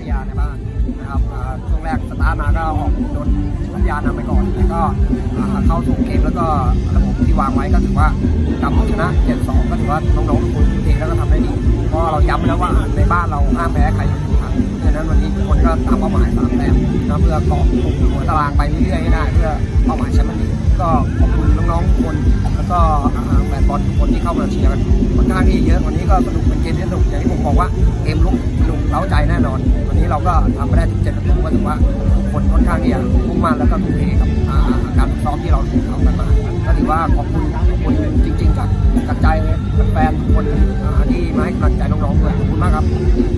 ยาในบ้านนะครับช่วงแรกสตาร์ทมาก็ออกโดนพัทยานำไปก่อนแล้วก็เข้าสู่เกมแล้วก็ระบบที่วางไว้ก็ถือว่ากำเอาชนะ 7-2 ก็ถือว่าน้องๆทุกคนทุ่มเทแล้วก็ทำได้ดีเพราะเราย้ำแล้วว่าในบ้านเราห้ามแพ้ใครอยู่ทุกครั้งดังนั้นวันนี้ทุกคนก็ตามเป้าหมาย3 แต้มนะเพื่อเกาะกลุ่มหัวตารางไปเรื่อยๆให้ได้เพื่อเป้าหมายแชมป์ลีกก็ขอบคุณน้องๆทุกคนแล้วก็แฟนบอลทุกคนที่เข้ามาเชียร์กันค่อนข้างที่เยอะวันนี้ก็สนุกเป็นเกมที่สนุกอย่างที่ผมบอกว่าเกมลุกสนุกเร้าใจแน่นอนวันนี้เราก็ทำไปได้ถึง7 ประตูก็ถือว่าคนค่อนข้างที่จะมุ่งมั่นแล้วก็ทุ่มเทกับการซ้อมที่เราทำกันมาก็ถือว่าขอบคุณทุกคนจริงๆจากใจแฟนทุกคนที่มาให้กำลังใจน้องๆด้วยขอบคุณมากครับ